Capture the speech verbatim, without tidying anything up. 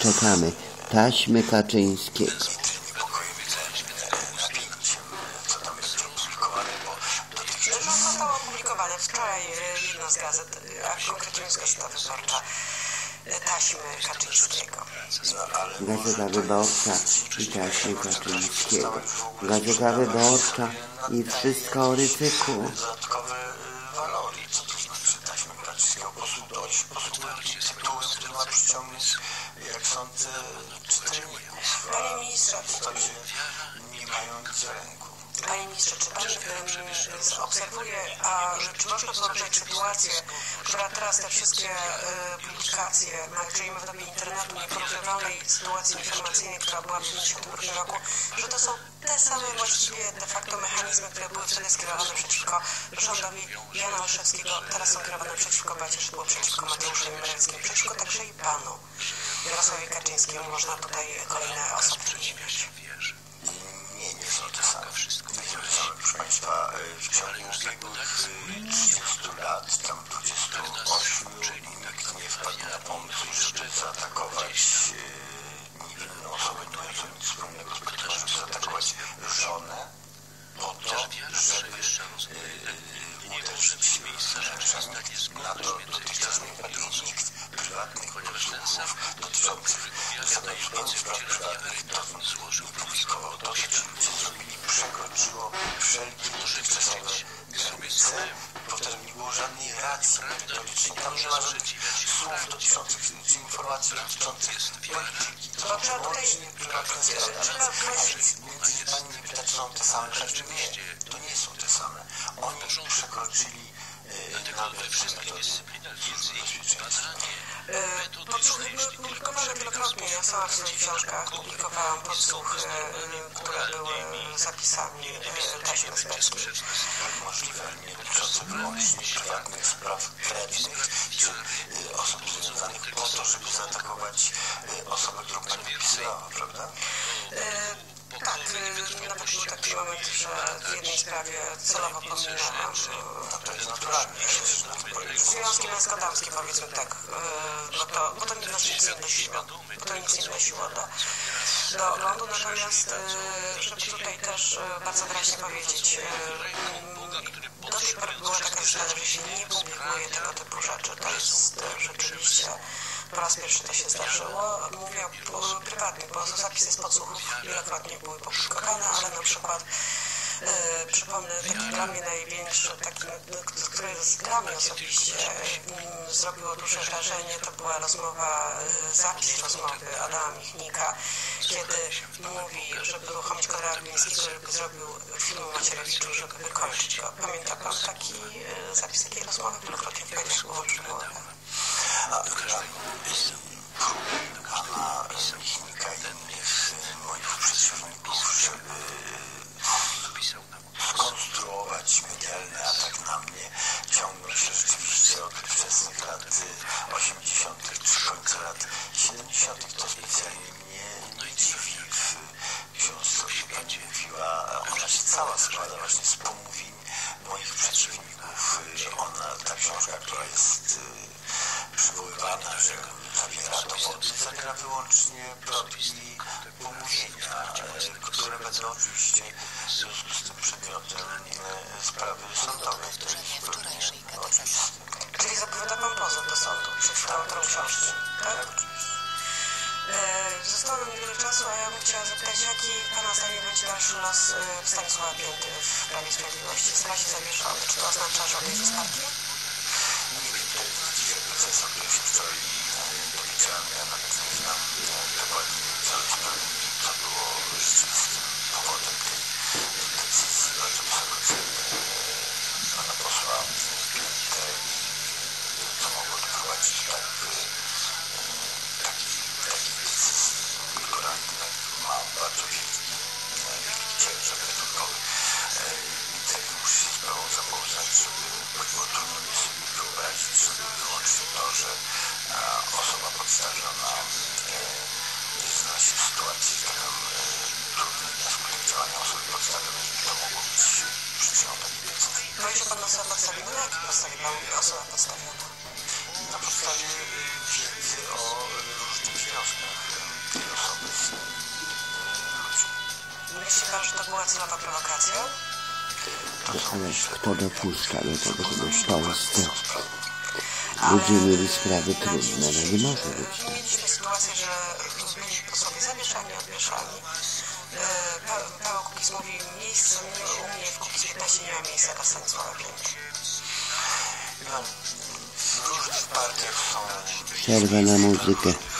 Czekamy. Taśmy Kaczyńskiego. Zostało opublikowane wczoraj jedna z gazet, a konkretnie z Gazeta Wyborcza, taśmy Kaczyńskiego. Gazeta Wyborcza i taśmy Kaczyńskiego. Gazeta Wyborcza i wszystko o Rydzyku. Dodatkowy walory, co to znaczy taśmy Kaczyńskiego. Posługując tytułem, który ma przyciągnąć, jak sądzę, czytelników. Panie ministrze, Nie mając ręku. Panie ministrze, czy Pan um, obserwuje, a czy można wyobrazić sytuację, która teraz te wszystkie e, publikacje, jak żyjemy w dobie internetu, nieporównywalnej sytuacji informacyjnej, która była w dziewięćdziesiątym drugim roku, że to są te same właściwie de facto mechanizmy, które były wtedy skierowane przeciwko rządowi Jana Olszewskiego, teraz są kierowane przeciwko Beacie Szydło, przeciwko Mateuszowi Morawieckiemu, przeciwko także i Panu Jarosławowi Kaczyńskiemu. Można tutaj kolejne osoby wymieniać. Nie, nie są te same. Proszę Państwa, w ciągu ubiegłych trzydziestu lat, tam dwudziestu ośmiu, nikt nie wpadł na pomysł, żeby zaatakować niewinną osobę, nie mającą nic wspólnego z polityką, żeby zaatakować żonę po to, żeby uderzyć mężem. Na to dotychczas nie wpadł nikt. Prywatnych podsłuchów dotyczących zadawania spraw prywatnych dawno złożył, publikował. To, co ci ludzie zrobili, przekroczyło wszelkie dotychczasowe granice. Powtarzam, nie było żadnej racji merytorycznej. Tam nie ma żadnych słów dotyczących, czy informacji dotyczących polityki. To są wyłącznie prywatne sprawy. A więc między Pani nie pyta, czy są te same rzeczy. Nie, to nie są te same. Oni przekroczyli nawet wszystkich dyscyplinach wiedzy i badanie. Podsłuchy były publikowane wielokrotnie. Ja sama w swoich książkach publikowałam podsłuchy, które były zapisami taśmy bezpiecznej. Możliwe, nie dotyczące wyłącznie prywatnych spraw krewnych czy osób związanych po to, żeby zaatakować osobę, którą Pani opisywała, prawda? Tak, nawet był taki moment, że w jednej sprawie celowo pominęłam. No to jest naturalnie. Związki męsko-damskie, powiedzmy tak, bo to, bo to nas nic nie wnosiło, bo to nic nie wnosiło do, do lądu, natomiast żeby tutaj też bardzo wyraźnie powiedzieć, do tej pory była taka zasada, że się nie publikuje tego typu rzeczy. To jest rzeczywiście po raz pierwszy to się zdarzyło. Mówię o prywatnych, bo zapisy z podsłuchów wielokrotnie były publikowane, ale na przykład e, przypomnę taki dla mnie największy, taki, który dla mnie osobiście m, zrobiło duże wrażenie, to była rozmowa, e, zapis rozmowy Adama Michnika, kiedy mówi, żeby uruchomić Konrada Glińskiego, żeby zrobił film o Macierewiczu, żeby wykończyć go. Pamięta Pan taki e, zapis takiej rozmowy? Wielokrotnie w mediach było przywoływane. A próby pana Michnika i innych moich przeciwników, żeby skonstruować medialny atak na mnie, ciągną się rzeczywiście od wczesnych lat osiemdziesiątych czy końca lat siedemdziesiątych. To specjalnie mnie nie dziwi. W książce, o której Pani mówiła, ona się cała składa właśnie z pomówień moich przeciwników. Ona, ta książka, która jest przywoływana, że zawiera dowody, zawiera wyłącznie plotki, pomówienia, które będą oczywiście w związku z tym przedmiotem sprawy sądowej. To jest pewnie oczywiste. Czyli zapowiada Pan pozew do sądu przed autorą książki, tak? Zostało nam niewiele czasu, a ja bym chciała zapytać, jaki Pana zdaniem będzie dalszy los Stanisława Pięty w Prawie i Sprawiedliwości? W razie zawieszony. Czy to oznacza, że odejdzie z partii? Nie wiem, to jest właściwie proces, o którym się wczoraj powiedziałem. Ja nawet nie znam dokładnie całej sprawy, co było rzeczywistym powodem tej decyzji. Bardzo wysoko cenię pana posła Piętę i co mogło doprowadzić tak takich decyzji ignorantnych. Mam bardzo wielki, wielki ciężar gatunkowy. Niestety muszę się z sprawą zapoznać, żeby było trudno mi sobie wyobrazić, żeby wyłącznie to, że osoba podstawiona znalazła się w sytuacji taką trudnej na skutek działania osoby podstawionej, żeby to mogło być przyczyną takiej decyzji. Powiedział Pan osobę podstawioną, na jakiej podstawie Pan osoba podstawiona? Na podstawie wiedzy o różnych związkach Myśli pan, że to była celowa prowokacja? No, ale kto dopuszcza do tego, żeby w Polsce ludzie mieli sprawy trudne? No nie może być tak. Mieliśmy sytuację, że byli posłowie zawieszani, odwieszani. Paweł Kukiz mówi, miejsce u mnie w Kukiz piętnaście nie ma miejsca dla Stanisława Pięty. W różnych partiach są... Przerwa na muzykę.